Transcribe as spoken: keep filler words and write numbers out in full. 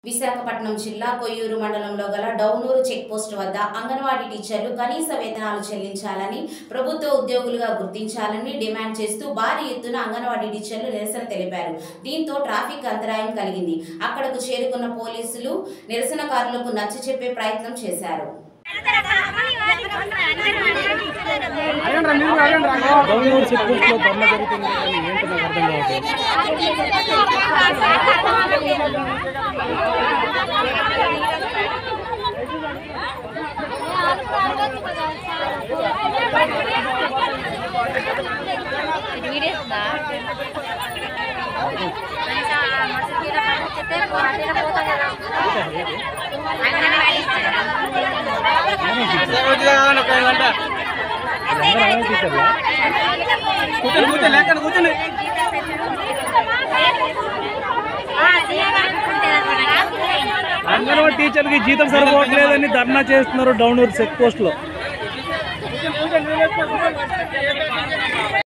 విశాఖపట్నం జిల్లా కొయ్యూరు మండలంలో గల డౌనూరు చెక్ పోస్ట్ వద్ద అంగన్వాడీ టీచర్లు కనీస వేతనాలు చెల్లించాలని, ప్రభుత్వ ఉద్యోగులుగా గుర్తించాలని డిమాండ్ చేస్తూ భారీ ఎత్తున అంగన్వాడీ టీచర్లు నిరసన తెలిపారు. దీంతో ట్రాఫిక్ అంతరాయం కలిగింది. అక్కడకు చేరుకున్న పోలీసులు నిరసనకారులకు నచ్చచెప్పే ప్రయత్నం చేశారు. అంగన్వాడీ టీచర్కి జీతం సరిపోవట్లేదని ధర్నా చేస్తున్నారు డౌనూరు చెక్ పోస్ట్ లో.